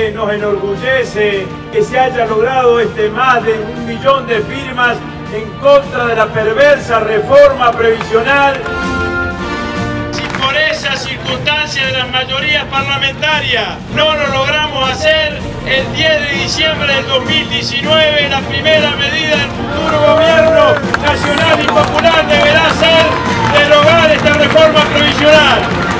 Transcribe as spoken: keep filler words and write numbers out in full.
realmente nos enorgullece que se haya logrado este más de un millón de firmas en contra de la perversa reforma previsional. Si por esa circunstancia de las mayorías parlamentarias no lo logramos hacer, el diez de diciembre del dos mil diecinueve la primera medida del futuro gobierno nacional y popular deberá ser derogar esta reforma previsional.